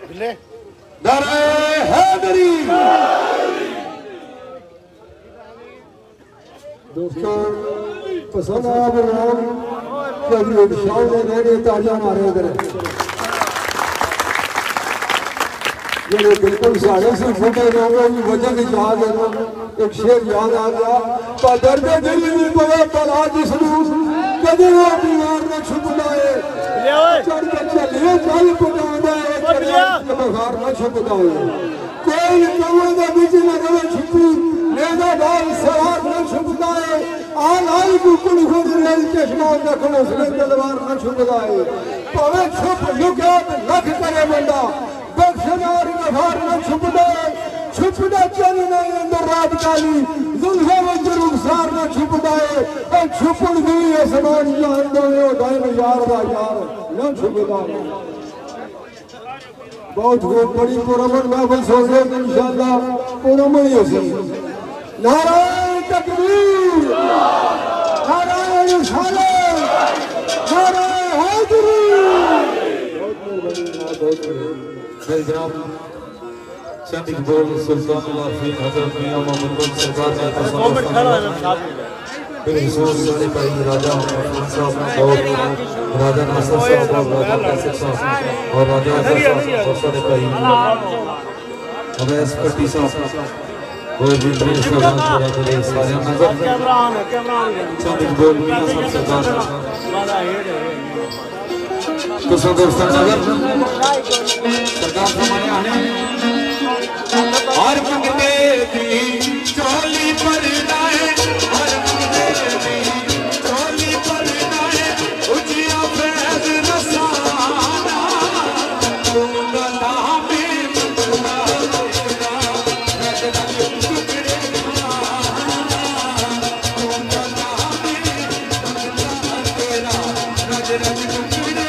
नारे हैदरी। दोस्तों पसंद आया प्रोग्राम शाह ने रेडियो ताजा मारे करें जो बिल्कुल साढ़े से फटे लोगों की वजह की याद है एक शेर याद आ गया पर दर्द दिल नहीं पड़ा पला जिसनू कदे वो बीमार न छुपदा है चढ़ के चलिए चल पटांदा है बखार न छुपदा है कोई कौन दा बीच न गवे छुपी लेदा डाल सवार न छुपदा है आन आई कुकुड़ खुद रेल चश्मा दखनो सले तलवार न छुपदा है भावे छुप लुके लख करे बंदा बख्शनार गफार न छुपदा छुपदा चल नहीं अंदर रात काली जुल्फे वंजर रुखसार न छुपदा है छुपन भी आसमान जान दो दाइन यार दा यार न छुपदा बहुत बड़ी पुरमन महफिल सोच रहे इंशाअल्लाह पुरमन ही होगी नारायण तकबीर नारायण रिसालत नारायण हैदरी जनाब चंद इकबाल सुल्तान लाफी हजरत मियां मोहम्मद बिन सरकार ने फिर हुजूर सारे भाई राजा मोहम्मद साहब और राजा नासिर साहब और राजा कासिम साहब और राजा और सारे भाई अवैस पट्टी साहब और भी प्रिंस साहब के सारे नजर चंद इकबाल मियां साहब सरकार तो दोस्तों नजर सरकार हमारे आने और मंगते थी चोली पर लाए और मंगते थी चोली पर लाए उजिया फैज रसाना गुंगला में मंगला तेरा रज रज टुकड़े गुंगला में मंगला तेरा रज रज टुकड़े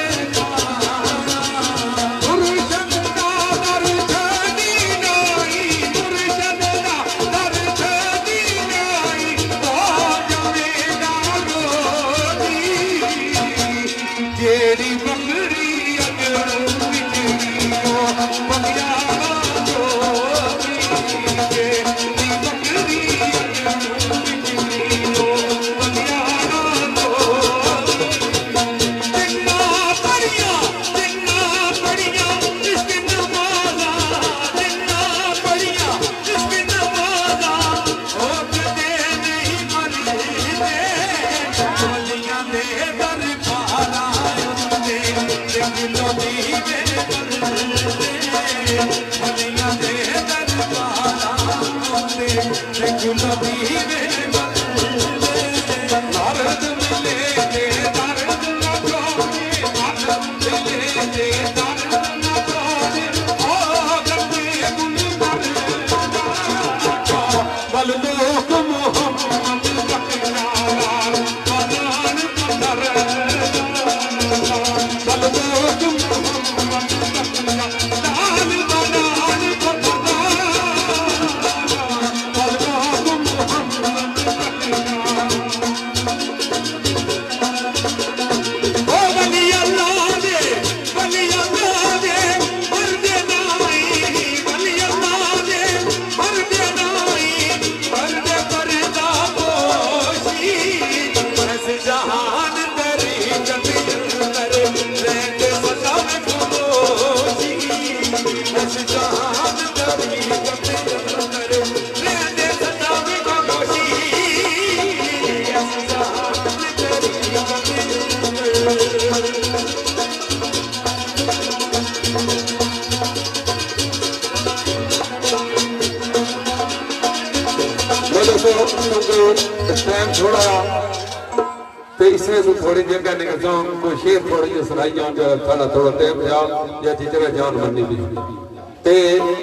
थोड़ी जगह निकल जाऊं कोई शेर थोड़ी सुनाई जाऊं जो थोड़ा थोड़ा टाइम या जिधर जान बननी भी ते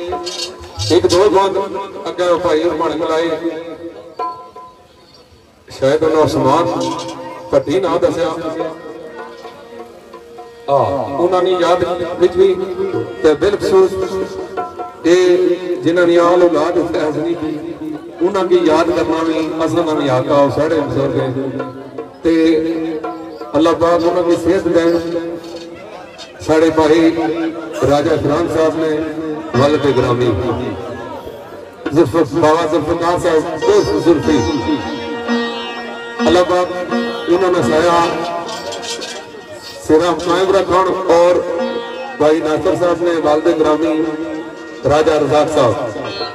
एक दो बात अगे भाई मन मिलाए शायद उन्होंने उस्मान भट्टी ना दसिया उन्होंने याद विच भी ते बिलखसूस ये जिन्होंने आल औलाद फैज नहीं की उन्होंने याद करना भी असल में आका साढ़े बुजुर्ग ते अल्लाह पाक उन्होंने सेहत दें साढ़े भाई राजा फरहान साहब ने वालिद ग्रामी बाबा जुल्फकार साहब जुल्फी अल्लाह पाक इन्होंने साया सिरा कायम रखन। और भाई नासिर साहब ने वालिद ग्रामी राजा रजाक साहब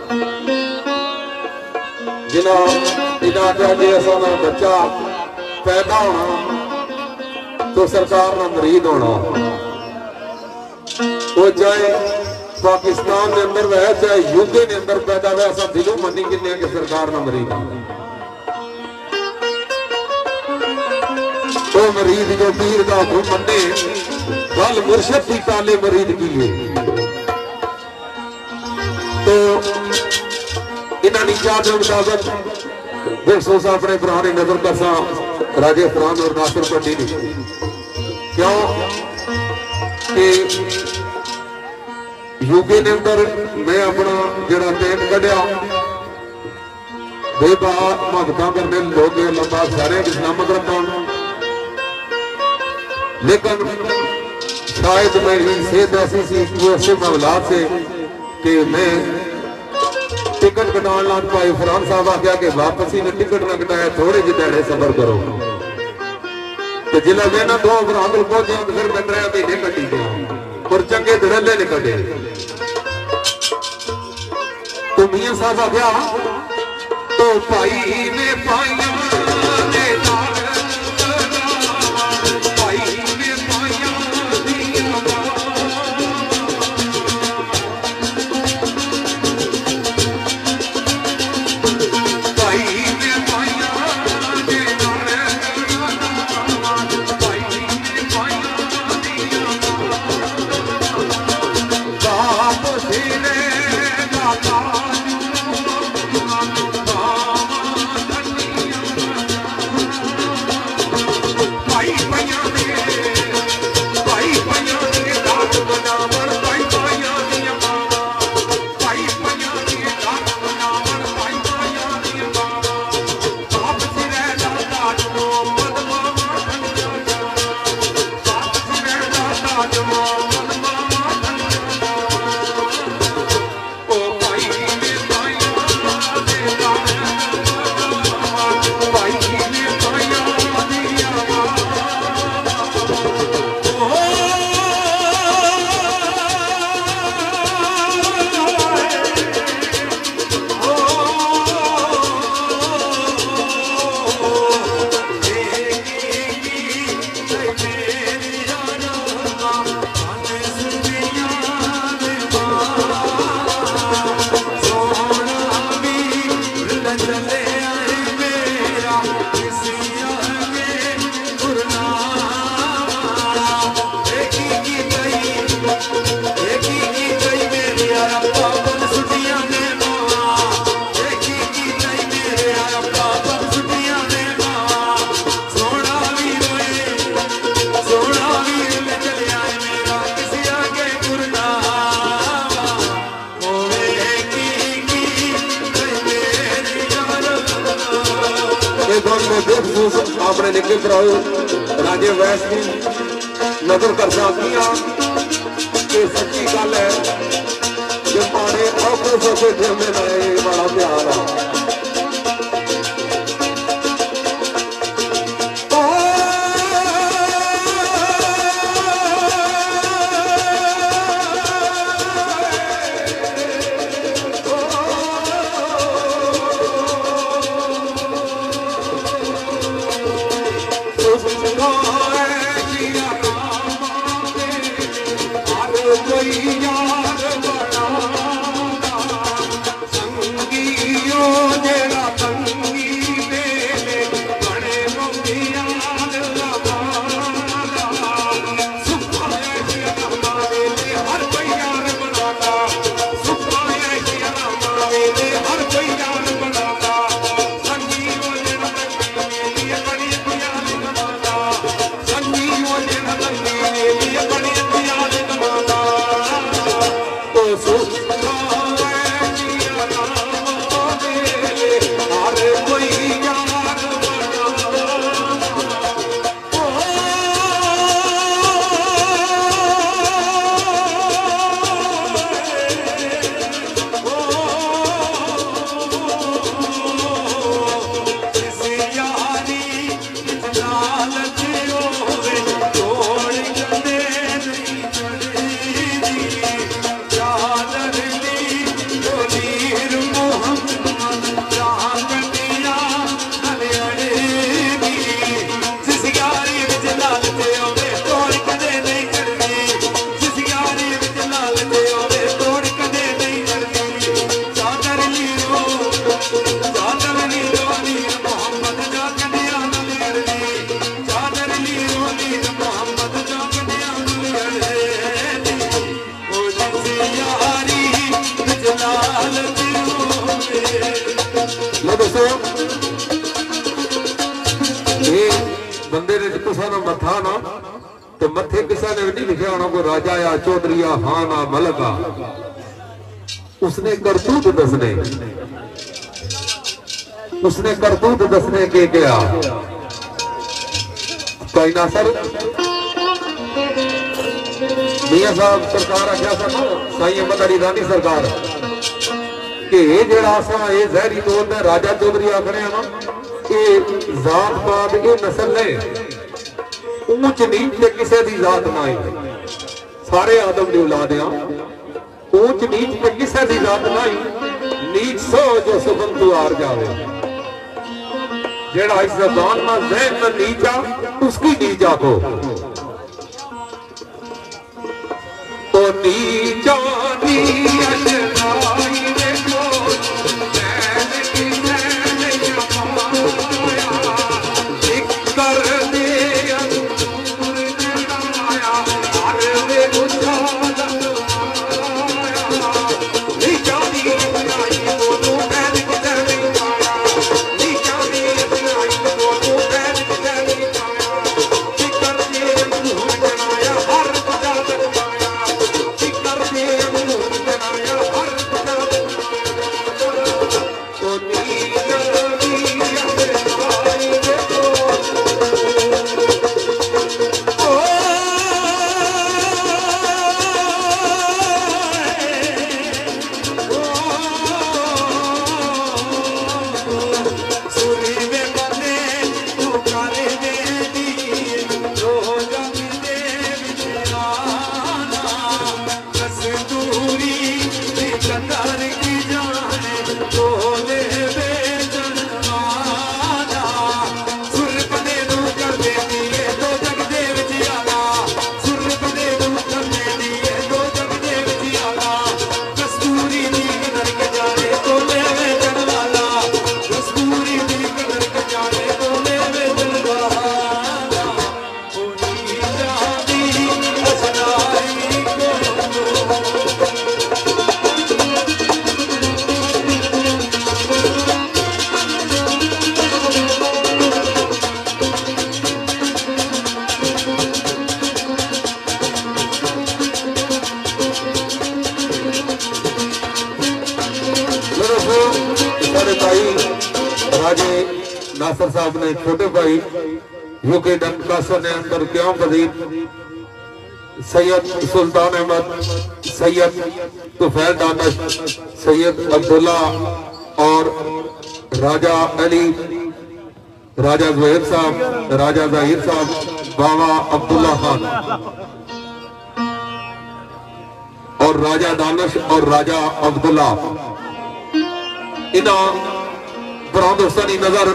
जिन्होंने आख्या जी असा बच्चा पैदा होना तो सरकार ना मरीद होना, वो चाहे पाकिस्तान के अंदर वह चाहे यूके के अंदर पैदा हुआ, असा दिलों मनी किन्ने कि सरकार ना मरीद वो मरीद जो पीर का हुक्म मने गल मुर्शद की ताले मरीद की है। तो इन्होंने क्या के मुताबिक बेखसूस अपने पुराने नजर करसा राजे फरहान और नासिर पट्टी ने क्यों कि यूके के अंदर मैं अपना जरा तेल कढ़िया बेबा महत्ता करने लोग लंबा सारे इस्लामत रखा, लेकिन शायद मेरी सेहत ऐसी सी ऐसे मामलात से कि मैं टिकट कटा लग पाए। फरहान साहब आख्या कि वापसी ने टिकट न कटाया, थोड़े जिहे सफर करो। तो जिला मैं ना दो बराबर पहुंचे तो फिर मैं 3 महीने कटी गया और चंगे धड़ल्ले ने कटे। तो मियां साहब आख्या तो भाई ने पाइया अपने निकल कराओ राजे वैस की नजर कर सकती सच्ची गल है कि माड़े औखे सौखे जिम्मे में बड़ा प्यार आ। बंदे ने किसा ना मथा ना तो मथे किसा ने नहीं लिखा होना कोई राजा या चौधरी या खान आ मलक आ, उसने करतूत दसने, उसने करतूत दसने के क्या कोई ना सर मियां साहब सरकार आख्या सा साईं अहमद अली रानी सरकार कि ये जड़ा असा ये जहरी तौर पर राजा चौधरी आखने ना ये जात पात ये नस्ल ने ऊंच नीच ते किसी की जात ना ही सारे आदम की औलाद आ ऊंच नीच ते किसी की जात ना ही नीच सो जो सुखम तू हार जावे जेड़ा इस जबान में जहन में नीचा उसकी नीचा को तो नीचा नीच नाई देखो नैन की नैन जमाया एक कर दे अंगूर जलाया हर वे उछाला नीचा नीच नाई बोलो नैन की नैन जमाया नीचा नीच नाई बोलो नैन की नैन जमाया एक कर दे अंगूर जलाया हर उछाला नासर साहब ने छोटे भाई यूके डंकासर ने अंदर क्यों वजीर सैयद सुल्तान अहमद सैयद तुफैल दानश सैयद अब्दुल्ला और राजा अली राजा ज़ुहैर साहब राजा ज़हीर साहब बाबा अब्दुल्ला खान और राजा दानश और राजा अब्दुल्ला इना दोस्तानी नजर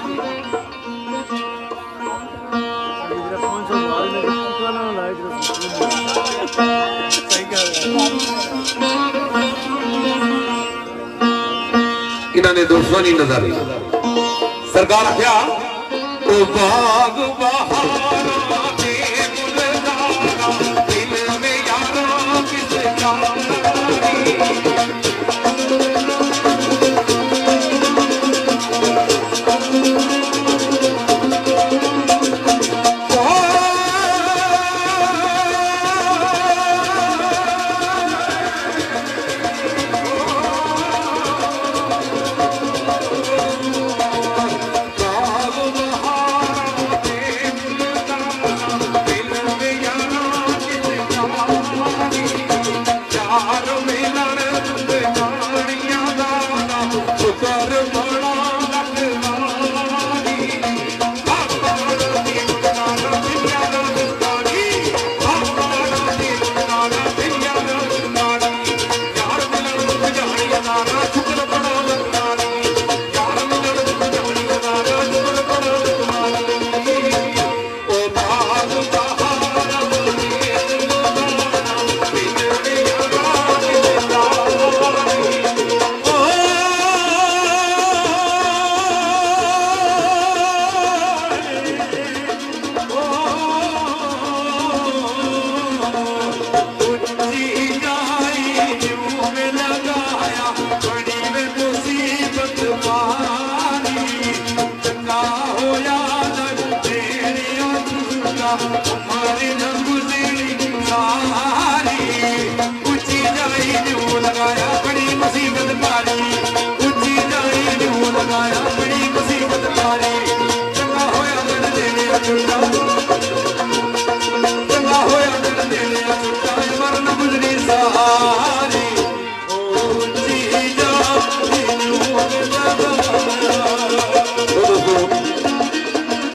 इन्होंने दोस्तानी नजर सरकार क्या ओ बाग बहार दिल में यारा किसका लगाया